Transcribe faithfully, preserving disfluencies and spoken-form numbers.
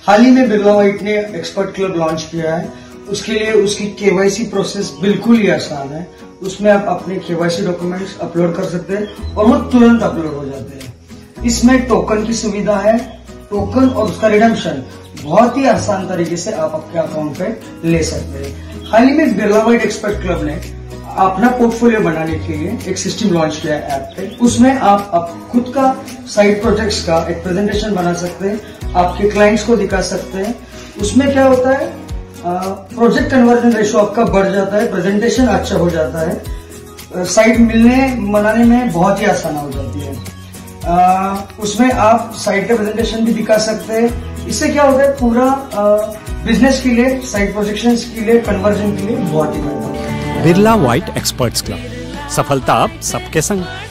हाल ही में बिरला व्हाइट ने एक्सपर्ट क्लब लॉन्च किया है। उसके लिए उसकी केवाईसी प्रोसेस बिल्कुल ही आसान है। उसमें आप अपने केवाईसी डॉक्यूमेंट्स अपलोड कर सकते हैं और वो तुरंत अपलोड हो जाते हैं। इसमें टोकन की सुविधा है। टोकन और उसका रिडम्पशन बहुत ही आसान तरीके से आप अपने अकाउंट पे ले सकते हैं। हाल ही में बिरला व्हाइट एक्सपर्ट क्लब ने अपना पोर्टफोलियो बनाने के लिए एक सिस्टम लॉन्च किया है ऐप पे। उसमें आप, आप खुद का साइड प्रोजेक्ट्स का एक प्रेजेंटेशन बना सकते हैं, आपके क्लाइंट्स को दिखा सकते हैं। उसमें क्या होता है, प्रोजेक्ट कन्वर्जन रेशो आपका बढ़ जाता है, प्रेजेंटेशन अच्छा हो जाता है, साइट मिलने मनाने में बहुत ही आसान हो जाती है। आ, उसमें आप साइट का प्रेजेंटेशन भी दिखा सकते हैं। इससे क्या होता है, पूरा बिजनेस के लिए, साइट प्रोजेक्शन के लिए, कन्वर्जन के लिए बहुत ही बेहतर होता है। बिरला व्हाइट एक्सपर्ट्स क्लब, सफलता अब सबके संग।